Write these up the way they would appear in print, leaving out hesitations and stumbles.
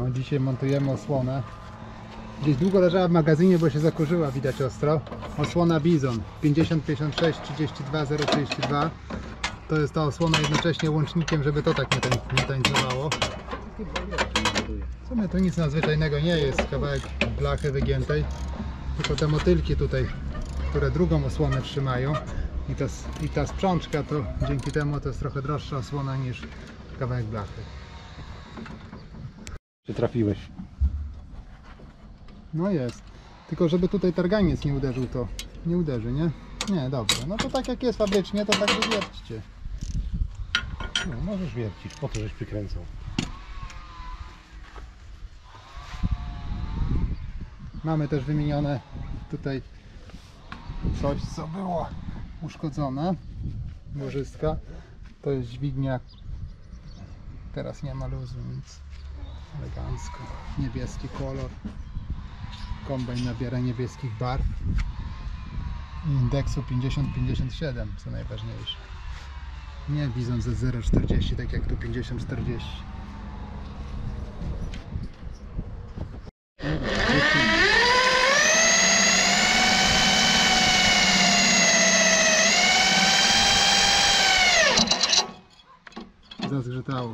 No, dzisiaj montujemy osłonę. Gdzieś długo leżała w magazynie, bo się zakurzyła, widać ostro. Osłona Bizon 5056 32 032. To jest ta osłona jednocześnie łącznikiem, żeby to tak nie tańcowało. W sumie to nic nadzwyczajnego nie jest, kawałek blachy wygiętej, tylko te motylki tutaj, które drugą osłonę trzymają. I ta sprzączka to dzięki temu to jest trochę droższa osłona niż kawałek blachy. Czy trafiłeś? No jest. Tylko żeby tutaj targaniec nie uderzył, to nie uderzy, nie? Nie, dobrze. No to tak jak jest fabrycznie, to tak wywierćcie. No, możesz wiercić, po to żeś przykręcał. Mamy też wymienione tutaj coś, co było uszkodzone. Łożyska. To jest dźwignia. Teraz nie ma luzu, więc elegancko. Niebieski kolor. Kombajn nabiera niebieskich barw. I indeksu 50-57, co najważniejsze. Nie Bizon ze 0,40, tak jak tu 50-40. Zazgrzytało.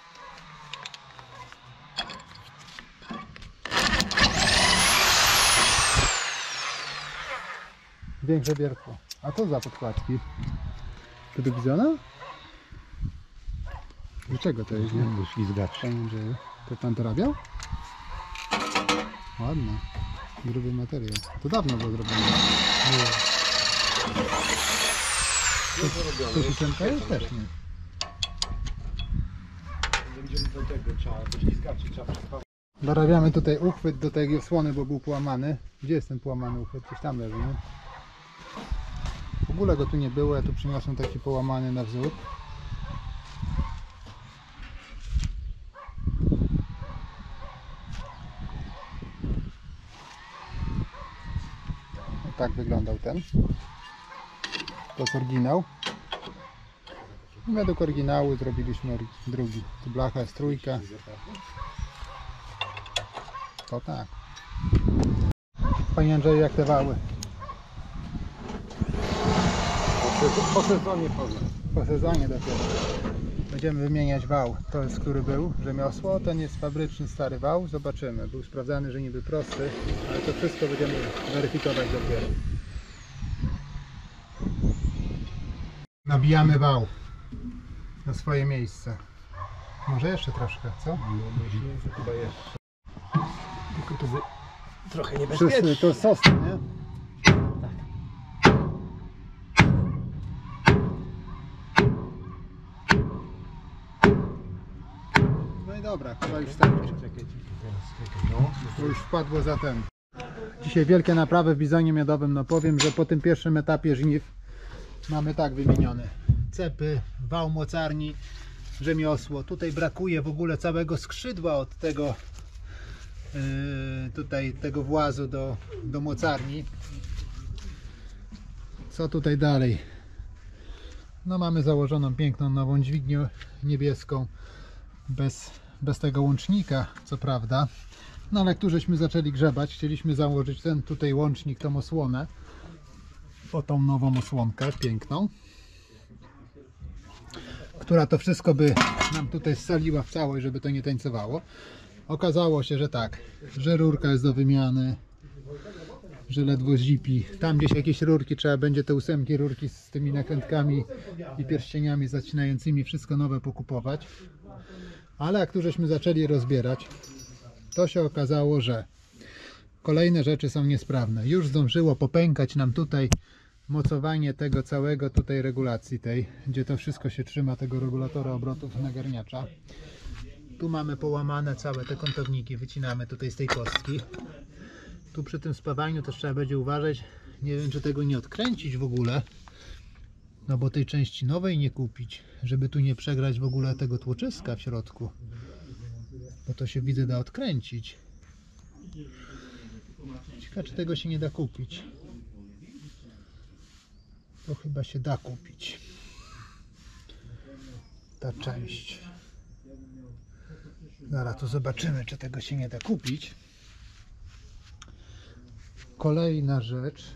Większe wiertło. A to za podkładki? To do Bizona? Do czego to jest? Do ślizgacza. Panie Andrzeju, to pan to robił? Ładne. Gruby materiał. To dawno było zrobione. To się jest też nie. Będziemy do tego, do ślizgaczy trzeba przechować. Dorabiamy tutaj uchwyt do tej osłony, bo był połamany. Gdzie jest ten połamany uchwyt? Gdzieś tam leży, nie? W ogóle go tu nie było, ja tu przyniosłem taki połamany na wzór. Tak wyglądał ten. To jest oryginał. I według oryginału zrobiliśmy drugi. Tu blacha jest trójka. To tak. Panie Andrzeju, jak te wały? Po sezonie poznam. Po sezonie dopiero. Będziemy wymieniać wał. To jest, który był rzemiosło. Ten jest fabryczny, stary wał. Zobaczymy. Był sprawdzany, że niby prosty, ale to wszystko będziemy weryfikować dopiero. Nabijamy wał na swoje miejsce. Może jeszcze troszkę, co? No myślę, że chyba jeszcze. Tylko to by trochę Wszyscy, niebezpiecznie. to jest sosny, nie? No i dobra, chyba już starczy. To już wpadło za ten. Dzisiaj wielkie naprawy w Bizonie Miodowym. No powiem, że po tym pierwszym etapie żniw mamy tak wymienione. Cepy, wał mocarni, rzemiosło. Tutaj brakuje w ogóle całego skrzydła od tego tutaj tego włazu do mocarni. Co tutaj dalej? No mamy założoną piękną nową dźwignię niebieską bez tego łącznika, co prawda. No ale tu żeśmy zaczęli grzebać, chcieliśmy założyć ten tutaj łącznik, tą osłonę, po tą nową osłonkę piękną, która to wszystko by nam tutaj scaliła w całość, żeby to nie tańcowało. Okazało się, że tak, że rurka jest do wymiany, że ledwo zipi. Tam gdzieś jakieś rurki, trzeba będzie te 8 rurki z tymi nakrętkami i pierścieniami zacinającymi, wszystko nowe pokupować. Ale jak tu żeśmy zaczęli rozbierać, to się okazało, że kolejne rzeczy są niesprawne. Już zdążyło popękać nam tutaj mocowanie tego całego tutaj regulacji tej, gdzie to wszystko się trzyma, tego regulatora obrotów nagarniacza. Tu mamy połamane całe te kątowniki, wycinamy tutaj z tej kostki. Tu przy tym spawaniu też trzeba będzie uważać, nie wiem czy tego nie odkręcić w ogóle, no bo tej części nowej nie kupić, żeby tu nie przegrać w ogóle tego tłoczyska w środku, bo to się widzę da odkręcić. Ciekawe czy tego się nie da kupić. To chyba się da kupić. Ta część. Zaraz tu zobaczymy, czy tego się nie da kupić. Kolejna rzecz.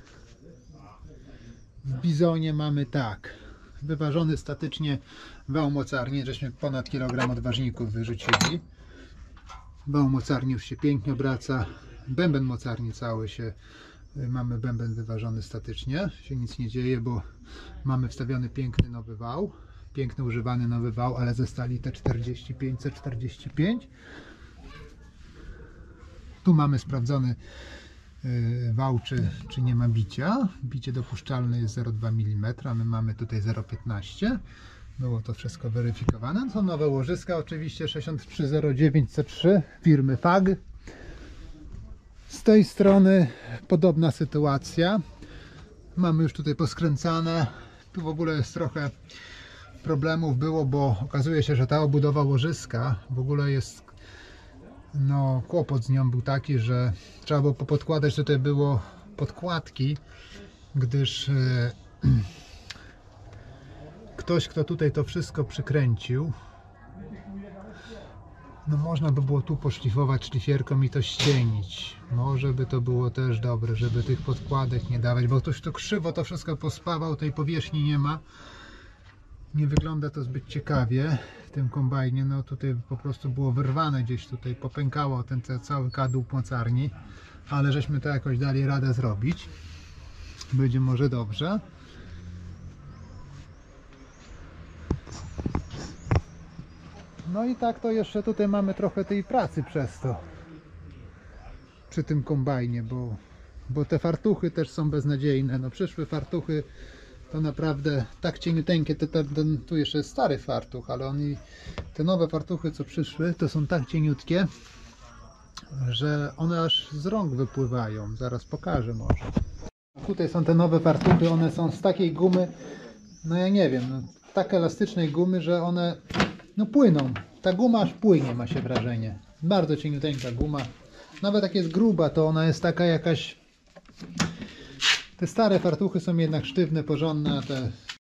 W Bizonie mamy tak. Wyważony statycznie wał mocarni, żeśmy ponad kilogram odważników wyrzucili. Wał mocarni już się pięknie obraca. Bęben mocarni cały się, mamy bęben wyważony statycznie. Się nic nie dzieje, bo mamy wstawiony piękny nowy wał. Piękny używany nowy wał, ale ze stali T45, C45. Tu mamy sprawdzony wał, czy nie ma bicia. Bicie dopuszczalne jest 0,2 mm, a my mamy tutaj 0,15. Było to wszystko weryfikowane. Są nowe łożyska, oczywiście 6309C3 firmy FAG. Z tej strony podobna sytuacja. Mamy już tutaj poskręcane. Tu w ogóle jest trochę problemów było, bo okazuje się, że ta obudowa łożyska w ogóle jest, no kłopot z nią był taki, że trzeba było popodkładać, tutaj było podkładki, gdyż ktoś, kto tutaj to wszystko przykręcił, no można by było tu poszlifować szlifierką i to ścienić. Może by to było też dobre, żeby tych podkładek nie dawać, bo ktoś to krzywo to wszystko pospawał, tej powierzchni nie ma. Nie wygląda to zbyt ciekawie w tym kombajnie. No tutaj po prostu było wyrwane, gdzieś tutaj popękało ten cały kadłub mocarni, ale żeśmy to jakoś dali radę zrobić. Będzie może dobrze. No i tak to jeszcze tutaj mamy trochę tej pracy przez to, przy tym kombajnie, bo te fartuchy też są beznadziejne. No przyszły fartuchy to naprawdę tak cieniuteńkie, tu jeszcze jest stary fartuch, ale te nowe fartuchy, co przyszły, to są tak cieniutkie, że one aż z rąk wypływają. Zaraz pokażę może. Tutaj są te nowe fartuchy, one są z takiej gumy, no ja nie wiem, no, tak elastycznej gumy, że one no płyną. Ta guma aż płynie, ma się wrażenie. Bardzo cieniuteńka guma. Nawet jak jest gruba, to ona jest taka jakaś... Te stare fartuchy są jednak sztywne, porządne, a te